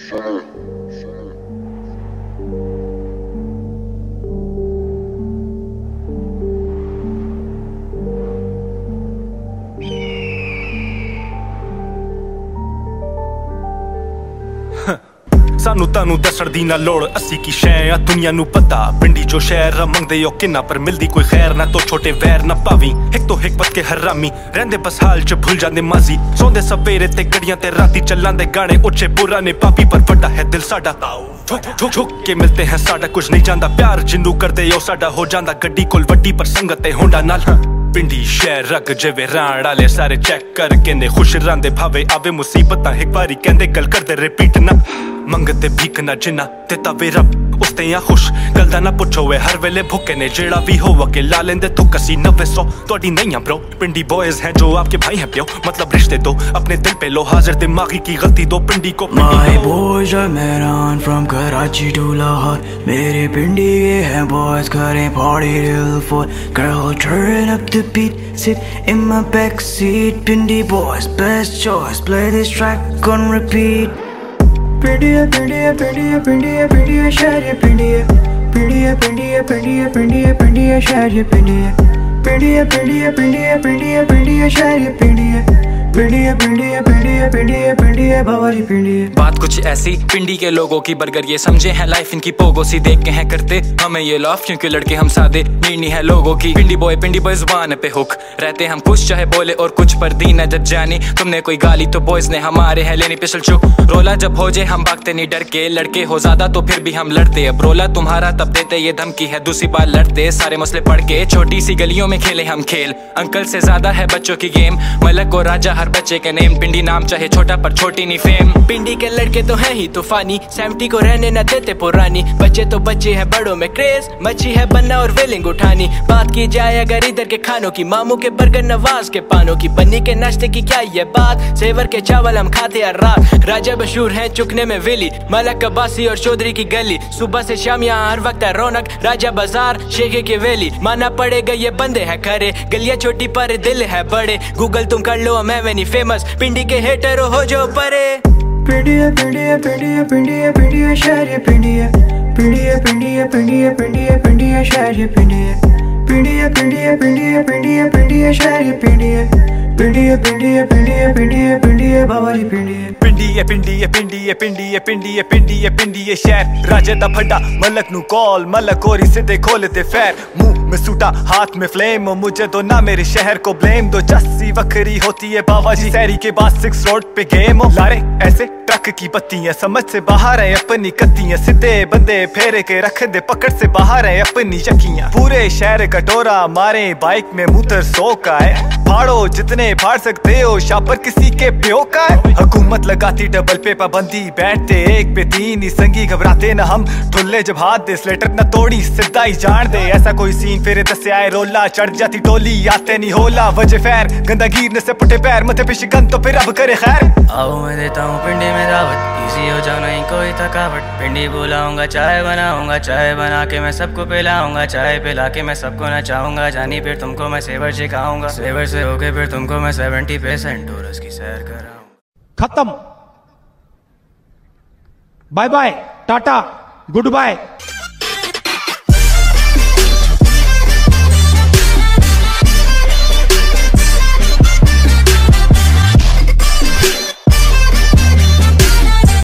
सानू तानू दसण दी ना लोड़ असी की शै दुनिया नू पता पिंडी जो शहर मंगदे ओ किन्ना पर मिलदी कोई खैर ना तो छोटे वैर ना पावी एक तो एक पत के हरामी रहंदे बस हाल च भूल जांदे माजी सोंदे सवेरे ते गड़ियां ते राती चलांदे गाने उच्चे पुराने पापी पर फटा है दिल साडा ठुक ठुक के मिलते हैं साडा कुछ नहीं जानदा प्यार जिन्नू करदे ओ साडा हो जांदा गड्डी कोल वड्डी पर संगत ते होंडा नाल पिंडी शहर रग जिवे राण आले सारे चेक कर कहंदे खुश रहिंदे भावे आवे मुसीबतां एक बारी कहंदे गल करदे रिपीट ना मंगते भीख ना जिन्ना दिता वे रब उसते या खुश गल दा ना पुछो वे हर वेले भुखे ने जेड़ा भी हो के ला लेंदे तो कसी 900 तोड़ी नहीं है ब्रो पिंडी बॉयज हैं जो आपके भाई हैं प्यो मतलब रिश्ते दो अपने दिल पे लो हाजिर दिमागी की गलती दो पिंडी को My boys are Mehran from Karachi to Lahore मेरे पिंडी के हैं boys करें party till 4 girl turn up the beat sit in my back seat Pindi boys best choice play this track on repeat पिंडिया पिंडिया पिंडिया पिंडिया पिंडिया शहर पिंडिया पिंडिया पिंडिया पिंडिया पिंडिया पिंडिया शहर पिंडिया पिंडिया पिंडिया पिंडिया पिंडिया पिंडिया शहर पिंडिया पिंडिया पिंडिया पिंडिया पिंडिया पिंडिया बावरी पिंडिया। बात कुछ ऐसी पिंडी के लोगों की बर्गर ये समझे हैं लाइफ इनकी पोगो सी देख के हैं करते हमें ये लॉफ क्योंकि लड़के हम सादे नीनी है लोगों की पिंडी बॉय जुबान पे हुक रहते हम कुछ चाहे बोले और कुछ पर दीना जब जानी तुमने कोई गाली तो बॉयज ने हमारे है लेनी पिछल चुप रोला जब हो जाए हम भागते नहीं डर के लड़के हो ज्यादा तो फिर भी हम लड़ते अब रोला तुम्हारा तब देते ये धमकी है दूसरी बार लड़ते सारे मसले पढ़ के छोटी सी गलियों में खेले हम खेल अंकल से ज्यादा है बच्चों की गेम मलक और राजा हर बच्चे के नेम पिंडी नाम चाहे छोटा पर छोटी नहीं फेम पिंडी के लड़के तो हैं ही तूफानी 70 को रहने न देते पुरानी बच्चे तो बच्चे हैं बड़ों में क्रेज मच्छी है बनना और वेलिंग उठानी बात की जाए अगर इधर के खानों की मामू के बर्गर नवाज के पानों की बन्नी के नाश्ते की क्या ये बात सेवर के चावल हम खाते हर रात राजा मशहूर है चुकने में वेली मलक कबासी और चौधरी की गली सुबह से शाम यहाँ हर वक्त है रौनक राजा बाजार शेखे की वेली माना पड़ेगा ये बंदे है खरे गलियां छोटी पर दिल है बड़े गूगल तुम कर लो मैं नहीं फेमस पिंडी के हेटर हो जो परे पिंडिया पिंडिया पिंडिया पिंडिया पिंडिया शहर पिंडिया पिंडिया पिंडिया पिंडिया पिंडिया पिंडिया शहर पिंडिया पिंडिया पिंडिया पिंडिया पिंडिया पिंडिया शहर पिंडिया पिंडिया पिंडिया पिंडिया पिंडिया पिंडिया बावरी पिंडिया पिंडिया पिंडिया पिंडिया पिंडिया पिंडिया पिंडिया पिंडिया शहर राजे दा फड्डा मलक नु कॉल मलक और सीधे खोले ते फैर मुंह में सूटा हाथ में फ्लेम मुझे तो ना मेरे शहर को ब्लेम दो जस्सी वखरी होती है बाबा जी शहरी के बाद 6 रोड पे गेम लारे ऐसे ट्रक की बत्तियां समझ से बाहर है अपनी कत्तियां सीधे बंदे फेरे के रख दे पकड़ से बाहर है अपनी चक्कियां पूरे शहर कटोरा मारे बाइक में मुतर 100 का है फाड़ो जितने फाड़ सकते हो शापर किसी के प्यो का है हुकूमत लगाती डबल पे पाबंदी बैठते एक पे 3 ही संगी घबराते ना हम ठुल्ले जब हाथ दे स्लेटर न तोड़ी सीधा ही जान दे ऐसा कोई सीन फिर दसे आए रोला चढ़ जाती टोली आते नहीं होला वजह फैर गंदा गिरने से पुटे पैर मथे पे शिकन तो फिर अब करे खैर आओ मैं देता हूँ पिंडी में दावत इजी हो जाओ नहीं कोई थकावट पिंडी बुलाऊंगा चाय बनाऊंगा चाय बना के मैं सबको पिलाऊंगा चाय पिला के मैं सबको नचाऊंगा जानी फिर तुमको मैं सेवर सिखाऊंगा सेवर से होके फिर तुमको मैं 70% टूरस की सैर कराऊंगा। खत्म bye bye tata good bye.